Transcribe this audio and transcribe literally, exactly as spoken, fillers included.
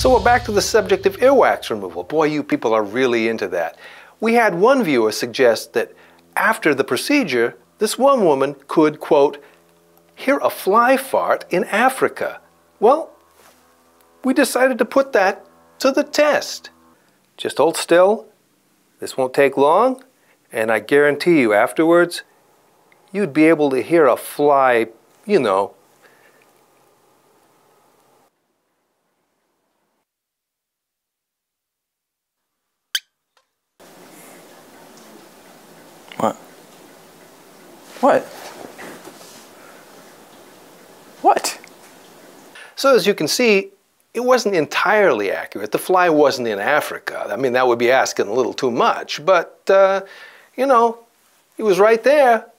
So we're back to the subject of earwax removal. Boy, you people are really into that. We had one viewer suggest that after the procedure, this one woman could, quote, hear a fly fart in Africa. Well, we decided to put that to the test. Just hold still. This won't take long, and I guarantee you afterwards, you'd be able to hear a fly, you know. What? What? What? So as you can see, it wasn't entirely accurate. The fly wasn't in Africa. I mean, that would be asking a little too much, but, uh, you know, he was right there.